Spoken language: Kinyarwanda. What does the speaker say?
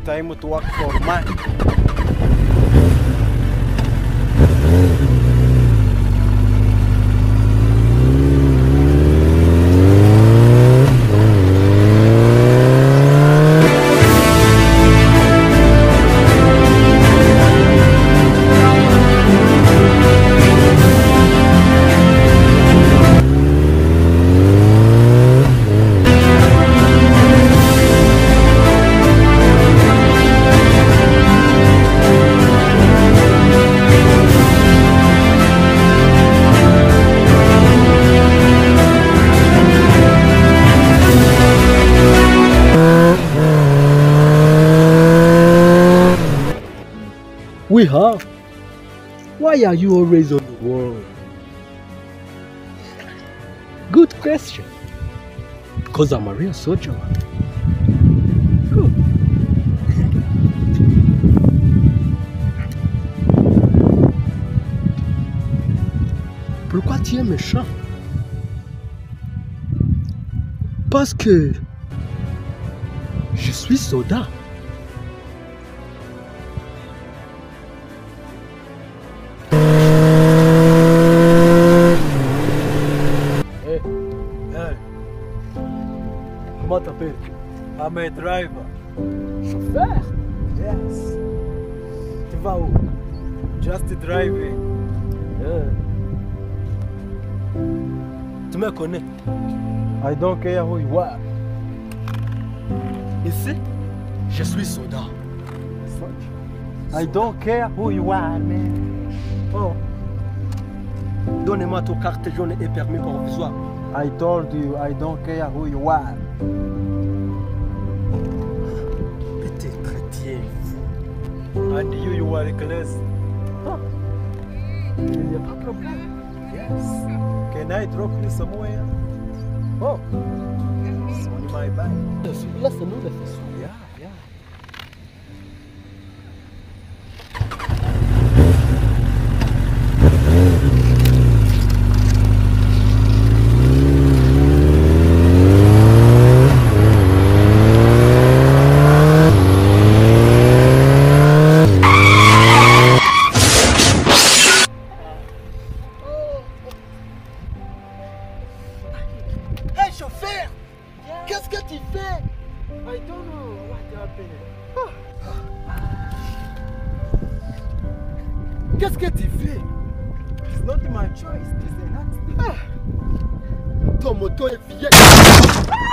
time to work for money. We have. Why are you always on the wall? Good question. Because I'm a real soldier. Good. Pourquoi tu es méchant? Parce que je suis soldat. Comment t'appelles? I'm a driver. Chauffeur? Yes. Tu vas où? Just driving. Tu me connais? I don't care who you are. Ici, je suis soldat. I don't care who you are, man. Oh. Donnez-moi ton carte jaune et permis provisoire. I told you I don't care who you are. Petit chrétien fou. And you are reckless. Ah. Il n'y a pas de problème. Yes. Can I drop you somewhere? Oh. It's on my bike. Laisse-nous le faire. Yeah, yeah. Hey chauffeur! Qu'est-ce que tu fais? I don't know what happened. Qu'est-ce que tu fais? It's not my choice. It's an accident. Ton moto est vieille.